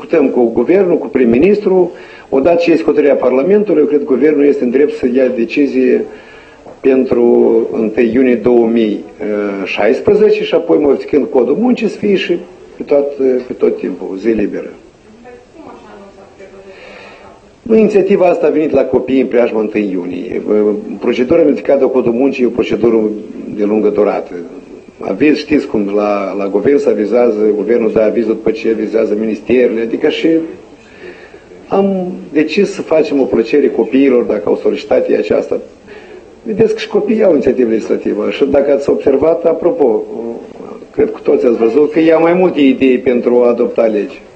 discutăm cu guvernul, cu prim-ministru, odată ce este hotărârea Parlamentului, eu cred că guvernul este în drept să ia decizie pentru 1 iunie 2016 și apoi modificând codul muncii să fie și pe tot timpul, zi liberă. Inițiativa asta a venit la copii în preajma 1 iunie. Procedura modificată de codul muncii e o procedură de lungă durată. Aviz, știți cum, la guvern se avizează, guvernul dă avizul după ce avizează ministerele, adică și am decis să facem o plăcere copiilor dacă au solicitat ei aceasta. Vedeți că și copiii au inițiativă legislativă și dacă ați observat, apropo, cred că toți ați văzut că ia mai multe idei pentru a adopta legi.